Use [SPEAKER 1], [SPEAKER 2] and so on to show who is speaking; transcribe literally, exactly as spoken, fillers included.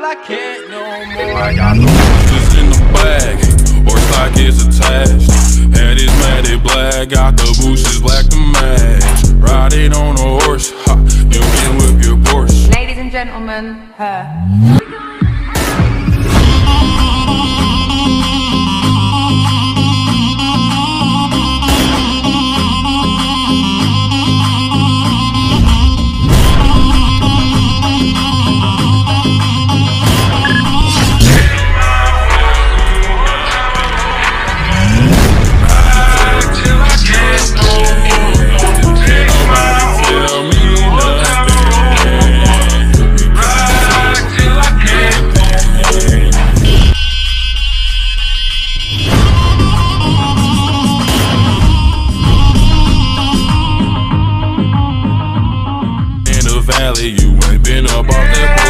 [SPEAKER 1] I can't no more. I got the boosters in the bag, horse like it's attached. Head is matted black, got the boosters black to match. Riding on a horse, ha, you can whip your Porsche.
[SPEAKER 2] Ladies and gentlemen, her.
[SPEAKER 1] You ain't been up off that